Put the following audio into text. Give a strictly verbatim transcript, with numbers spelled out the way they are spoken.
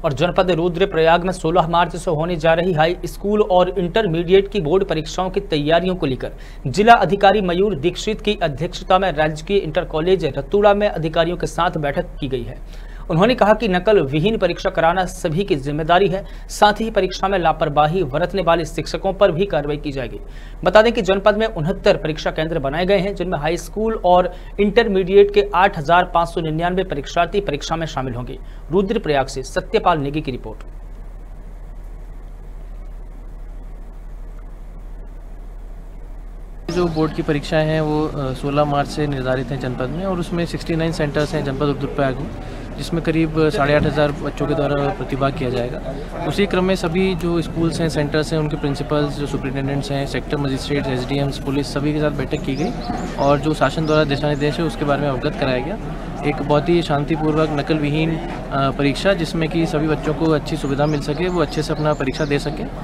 और जनपद रुद्रप्रयाग में सोलह मार्च से होने जा रही हाई स्कूल और इंटरमीडिएट की बोर्ड परीक्षाओं की तैयारियों को लेकर जिला अधिकारी मयूर दीक्षित की अध्यक्षता में राजकीय इंटर कॉलेज रतूड़ा में अधिकारियों के साथ बैठक की गई है। उन्होंने कहा कि नकल विहीन परीक्षा कराना सभी की जिम्मेदारी है, साथ ही परीक्षा में लापरवाही बरतने वाले शिक्षकों पर भी कार्रवाई की जाएगी। बता दें कि जनपद में उनहत्तर परीक्षा केंद्र बनाए गए हैं, जिनमें हाई स्कूल और इंटरमीडिएट के आठ हजार पाँच सौ निन्यानवे परीक्षार्थी परीक्षा में शामिल होंगे। रुद्रप्रयाग से सत्यपाल नेगी की रिपोर्ट। जो बोर्ड की परीक्षाएं हैं वो सोलह मार्च से निर्धारित हैं जनपद में, और उसमें उनहत्तर सेंटर्स हैं जनपद रुद्रप्रयाग में, जिसमें करीब साढ़े आठ हज़ार बच्चों के द्वारा प्रतिभाग किया जाएगा। उसी क्रम में सभी जो स्कूल्स हैं, सेंटर्स हैं, उनके प्रिंसिपल्स, जो सुपरिटेंडेंट्स हैं, सेक्टर मजिस्ट्रेट, एसडीएम्स, पुलिस, सभी के साथ बैठक की गई और जो शासन द्वारा दिशा निर्देश है उसके बारे में अवगत कराया गया। एक बहुत ही शांतिपूर्वक नकल विहीन परीक्षा, जिसमें कि सभी बच्चों को अच्छी सुविधा मिल सके, वो अच्छे से अपना परीक्षा दे सकें।